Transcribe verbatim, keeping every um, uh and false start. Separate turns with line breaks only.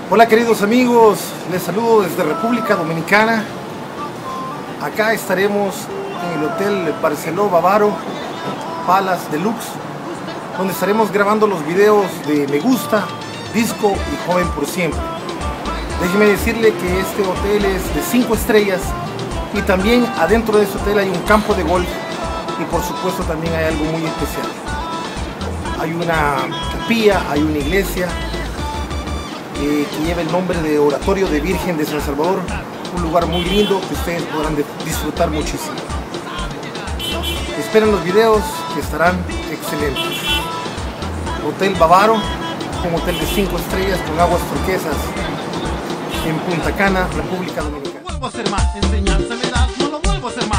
Hola queridos amigos, les saludo desde República Dominicana. Acá estaremos en el Hotel Barceló Bávaro Palace Deluxe, donde estaremos grabando los videos de Me Gusta, Disco y Joven por Siempre. Déjeme decirle que este hotel es de cinco estrellas y también adentro de este hotel hay un campo de golf y por supuesto también hay algo muy especial. Hay una capilla, hay una iglesia eh, que lleva el nombre de Oratorio de Virgen de San Salvador, un lugar muy lindo que ustedes podrán disfrutar muchísimo. Esperen los videos que estarán excelentes. Hotel Bávaro, un hotel de cinco estrellas con aguas turquesas en Punta Cana, República Dominicana.
No lo vuelvo a hacer más, enseñanza me das, no lo vuelvo a hacer más.